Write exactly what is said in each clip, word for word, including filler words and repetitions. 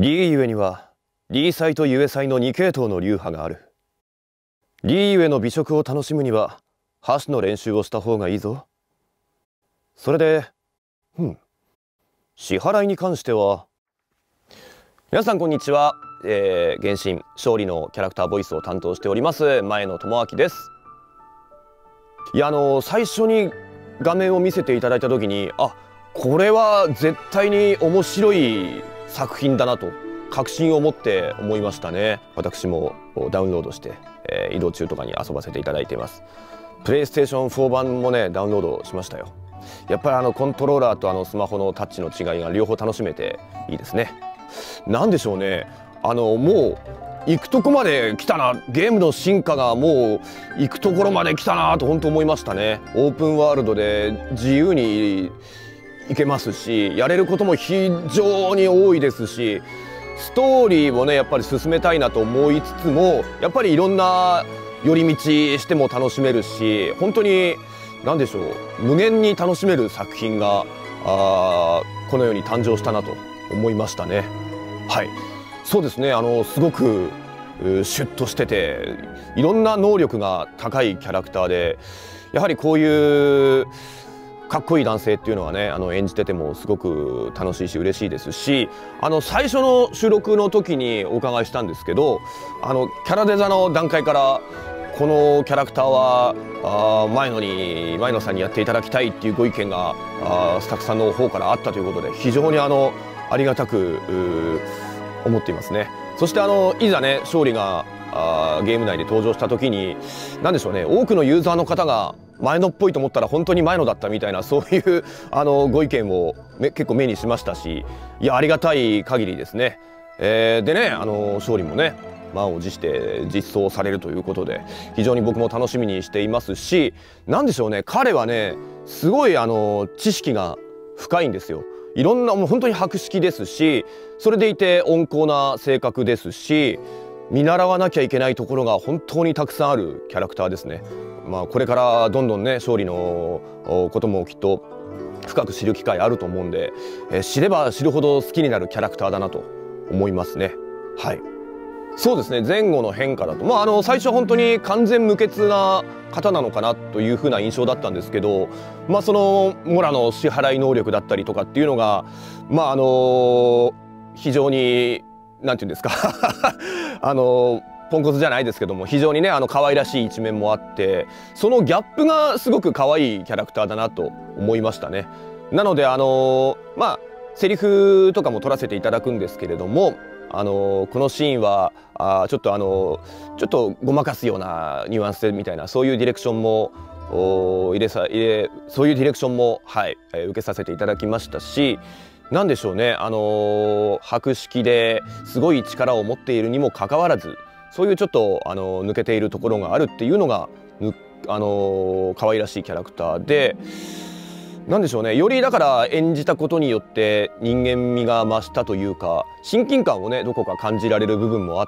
リーゆえには、リー祭とユエ祭のに系統の流派がある。リーゆえの美食を楽しむには、箸の練習をした方がいいぞ。それで、うん。支払いに関しては、皆さんこんにちは。えー、原神勝利のキャラクターボイスを担当しております前野智明です。いやあの最初に画面を見せていただいた時に、あ、これは絶対に面白い作品だなと確信を持って思いましたね。私もダウンロードして、えー、移動中とかに遊ばせていただいています。プレイステーションフォー版もねダウンロードしましたよ。やっぱりあのコントローラーとあのスマホのタッチの違いが両方楽しめていいですね。なんでしょうね、あのもう行くとこまで来たな、ゲームの進化がもう行くところまで来たなと本当思いましたね。オープンワールドで自由に行けますし、やれることも非常に多いですし、ストーリーをねやっぱり進めたいなと思いつつも、やっぱりいろんな寄り道しても楽しめるし、本当に何でしょう、無限に楽しめる作品があこの世に誕生したなと思いましたね。はい、そうですね、あのすごくシュッとしてていろんな能力が高いキャラクターで、やはりこういうかっこいい男性っていうのはね、あの演じててもすごく楽しいし嬉しいですし、あの最初の収録の時にお伺いしたんですけど、あのキャラデザの段階からこのキャラクターはあ前野に前野さんにやっていただきたいっていうご意見があスタッフさんの方からあったということで、非常にあのありがたく思っていますね。そしてあのいざね勝利があゲーム内で登場した時に何でしょうね、多くのユーザーの方が前野っぽいと思ったら本当に前野だったみたいな、そういうあのご意見をめ結構目にしましたし、いやありがたい限りですね。えー、でね、あの勝利もね満を持して実装されるということで、非常に僕も楽しみにしていますし、何でしょうね、彼はねすごいあの知識が深いんですよ。いろんなもう本当に博識ですし、それでいて温厚な性格ですし、見習わなきゃいけないところが本当にたくさんあるキャラクターですね。まあこれからどんどんね勝利のこともきっと深く知る機会あると思うんで、えー、知れば知るほど好きになるキャラクターだなと思いますね。はい、そうですね、前後の変化だと、まあ、あの最初は本当に完全無欠な方なのかなというふうな印象だったんですけど、まあ、そのモラの支払い能力だったりとかっていうのが、まああの非常に何て言うんですかあのポンコツじゃないですけども、非常にねあの可愛らしい一面もあって、そのギャップがすごく可愛いキャラクターだなと思いましたね。なのであのまあセリフとかも取らせていただくんですけれども、あのこのシーンはあちょっとあのちょっとごまかすようなニュアンスみたいな、そういうディレクションも入れさ入れそういうディレクションも、はい、えー、受けさせていただきましたし、なんでしょうね、あの博識ですごい力を持っているにもかかわらず、そういうちょっとあの抜けているところがあるっていうのがあの可愛らしいキャラクターで。なんでしょうね、よりだから演じたことによって人間味が増したというか、親近感をねどこか感じられる部分もあって、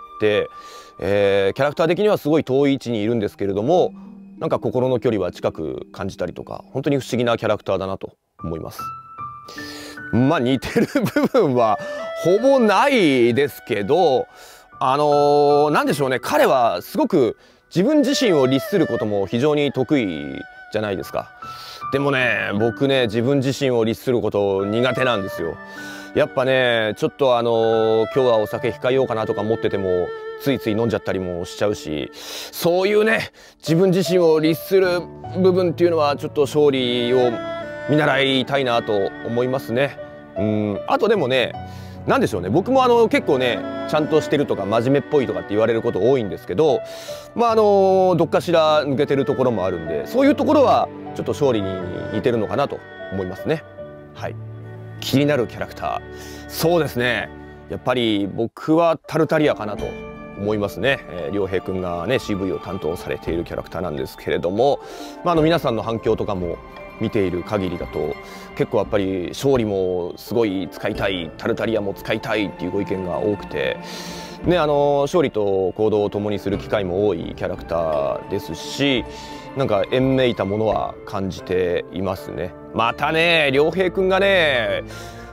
えー、キャラクター的にはすごい遠い位置にいるんですけれども、なんか心の距離は近く感じたりとか、本当に不思議なキャラクターだなと思います。まあ似てる部分はほぼないですけど、あのー、なんでしょうね、彼はすごく自分自身を律することも非常に得意じゃないですか。でもね、僕ね自分自身を律すること苦手なんですよ。やっぱねちょっとあの今日はお酒控えようかなとか思っててもついつい飲んじゃったりもしちゃうし、そういうね自分自身を律する部分っていうのはちょっと勝利を見習いたいなと思いますね。うん、あとでもね、なんでしょうね、僕もあの結構ねちゃんとしてるとか真面目っぽいとかって言われること多いんですけど、まああのどっかしら抜けてるところもあるんで、そういうところはちょっと勝利に似てるのかなと思いますね。はい、気になるキャラクター、そうですね、やっぱり僕はタルタリアかなと思いますね。えー、良平くんがね シーブイ を担当されているキャラクターなんですけれども、まあ、あの皆さんの反響とかも見ている限りだと結構やっぱり勝利もすごい使いたい、タルタリアも使いたいっていうご意見が多くて、ね、あの勝利と行動を共にする機会も多いキャラクターですし、なんか縁めいたものは感じていますね。またね良平くんがね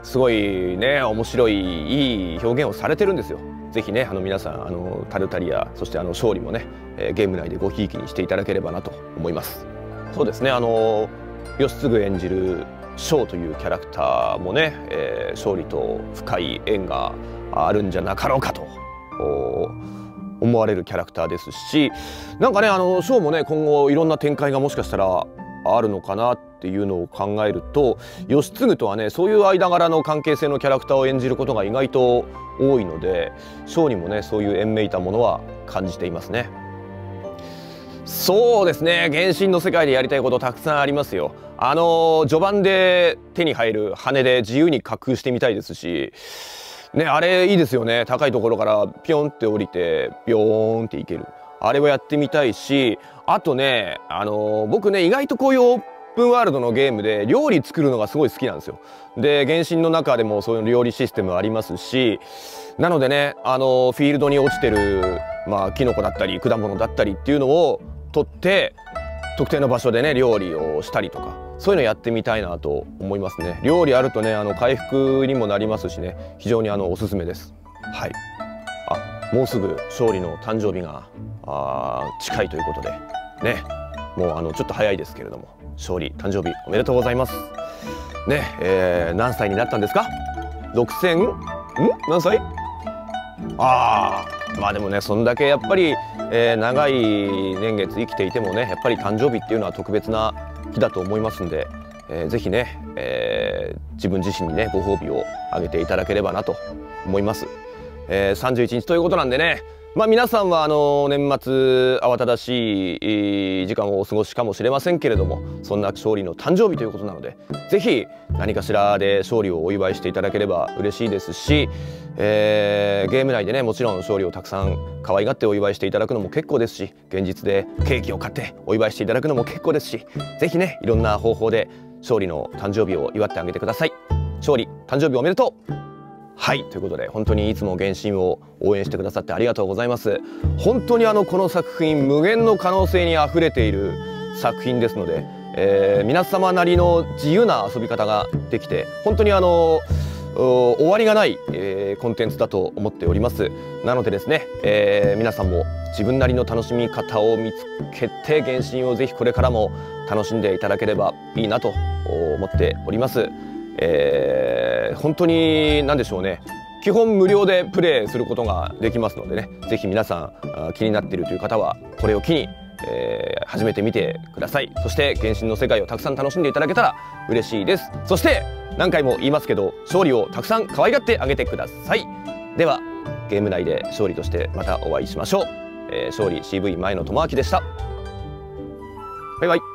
すごいね面白いいい表現をされてるんですよ。ぜひねあの皆さんあのタルタリアそしてあの勝利もね、えー、ゲーム内でごひいきにしていただければなと思います。そうですねあの義経演じる翔というキャラクターもね、えー、勝利と深い縁があるんじゃなかろうかと思われるキャラクターですし、なんかねあの翔もね今後いろんな展開がもしかしたらあるのかなっていうのを考えると、義経とはねそういう間柄の関係性のキャラクターを演じることが意外と多いので、翔にもねそういう縁めいたものは感じていますね。そうですね原神の世界でやりたいことたくさんありますよ。あの序盤で手に入る羽で自由に滑空してみたいですしね、あれいいですよね。高いところからピョンって降りてビョーンっていける、あれをやってみたいし、あとねあの僕ね意外とこういうオープンワールドのゲームで料理作るのがすごい好きなんですよ。で原神の中でもそういう料理システムありますし、なのでねあのフィールドに落ちてるまあキノコだったり果物だったりっていうのを取って特定の場所でね料理をしたりとか、そういうのやってみたいなと思いますね。料理あるとねあの回復にもなりますしね、非常にあのおすすめです。はい。あ、もうすぐ勝利の誕生日があ近いということでね、もうあのちょっと早いですけれども勝利誕生日おめでとうございます。ね、えー、何歳になったんですか？ろくせん？ん？何歳？ああ、まあでもねそんだけやっぱり、えー、長い年月生きていてもねやっぱり誕生日っていうのは特別な日だと思いますんで、えー、ぜひね、えー、自分自身にねご褒美をあげていただければなと思います。えー、さんじゅういちにちということなんでね、まあ皆さんはあの年末慌ただしい時間をお過ごしかもしれませんけれども、そんな勝利の誕生日ということなのでぜひ何かしらで勝利をお祝いしていただければ嬉しいですし、えー、ゲーム内でねもちろん勝利をたくさん可愛がってお祝いしていただくのも結構ですし、現実でケーキを買ってお祝いしていただくのも結構ですし、ぜひねいろんな方法で勝利の誕生日を祝ってあげてください。勝利誕生日おめでとう。はい、ということで本当にいつも原神を応援してくださってありがとうございます。本当にあのこの作品無限の可能性にあふれている作品ですので、えー、皆様なりの自由な遊び方ができて本当にあの終わりがない、えー、コンテンツだと思っております。なのでですね、えー、皆さんも自分なりの楽しみ方を見つけて原神をぜひこれからも楽しんでいただければいいなと思っております。えー、本当に何でしょうね、基本無料でプレイすることができますのでね、ぜひ皆さん気になっているという方はこれを機に、えー、始めてみてください。そして原神の世界をたくさん楽しんでいただけたら嬉しいです。そして何回も言いますけど勝利をたくさん可愛がってあげてください。ではゲーム内で勝利としてまたお会いしましょう。えー、勝利 シーブイ 前野智明でした。バイバイ。